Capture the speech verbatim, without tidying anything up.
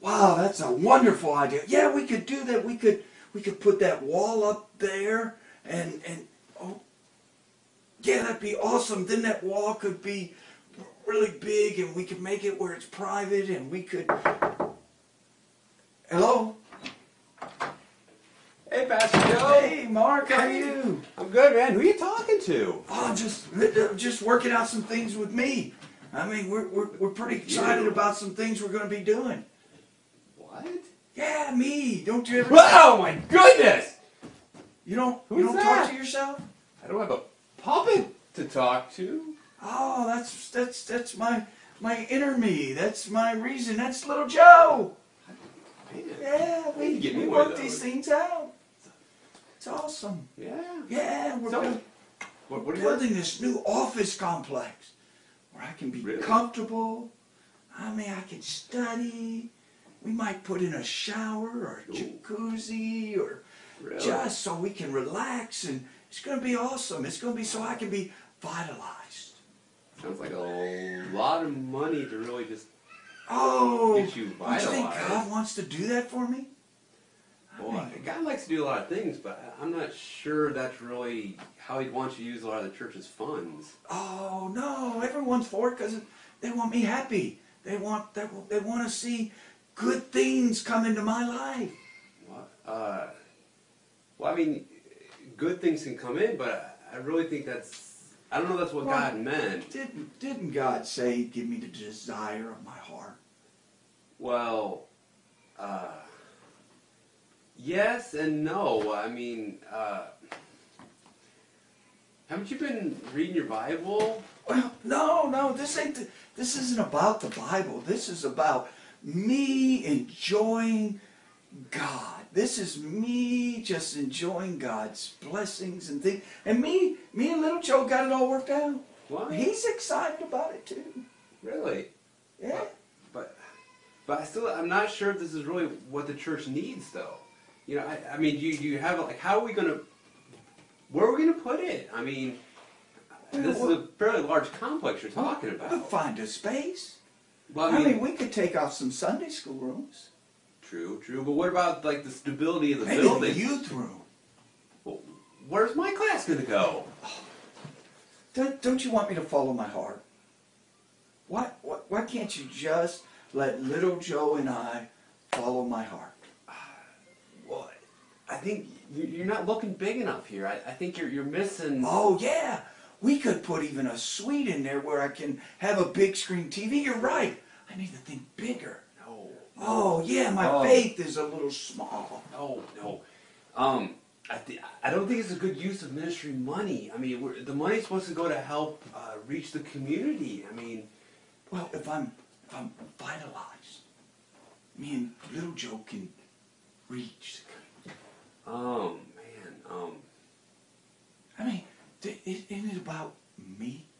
Wow, that's a wonderful idea. Yeah, we could do that. We could we could put that wall up there and and oh yeah, that'd be awesome. Then that wall could be really big and we could make it where it's private and we could Hello? Hey, Pastor Joe. Hey, Mark, how are you? I'm good, man. Who are you talking to? Oh, just uh, just working out some things with me. I mean, we're we're we're pretty excited You? about some things we're going to be doing. What? Yeah, me. Don't you ever? Oh my goodness! You don't Who's you don't that? talk to yourself? I don't have a puppet to talk to. Oh, that's that's that's my my inner me. That's my reason. That's little Joe. Man. Yeah, we, Get we me one of work these those. things out. It's awesome. Yeah. Yeah, we're So, buil- What, what we're are you building this new office complex where I can be Really? comfortable. I mean, I can study. We might put in a shower or a Ooh. jacuzzi or Really? just so we can relax, and it's going to be awesome. It's going to be so I can be vitalized. Sounds like a lot of money to really just Oh, get you don't you think vitalized. God wants to do that for me? I Boy, mean, God likes to do a lot of things, but I'm not sure that's really how He'd want you to use a lot of the church's funds. oh no, everyone's for it because they want me happy. They want they, they want to see good things come into my life. What? Uh, well, I mean, good things can come in, but I really think that's, I don't know if that's what Well, God meant. Didn't didn't God say, "Give me the desire of my heart"? Well, uh, yes and no. I mean, uh, haven't you been reading your Bible? Well, no, no, this ain't. The, this isn't about the Bible. This is about me enjoying God. This is me just enjoying God's blessings and things. And me, me and little Joe got it all worked out. What? He's excited about it too. Really? Yeah. But, but I still, I'm not sure if this is really what the church needs, though. You know, I, I mean, you you have like, how are we going to, where are we going to put it? I mean, this is a fairly large complex you're talking We'll about. find a space. Well, I mean, we could take off some Sunday school rooms. True, true. But what about like the stability of the Maybe building? the youth room. Well, where's my class going to go? Don't, don't you want me to follow my heart? Why, why, why can't you just let little Joe and I follow my heart? Well, I think you- you're not looking big enough here. I, I think you're you're missing. Oh, yeah. We could put even a suite in there where I can have a big screen T V. You're right. I need to think bigger. No. Oh, yeah, my Oh. faith is a little small. No, no. Um, I th- I don't think it's a good use of ministry money. I mean, we're, the money's supposed to go to help uh, reach the community. I mean, Well, if I'm, if I'm vitalized, me and little Joe can reach the community. um, man, um, I mean, th- it- isn't it about me?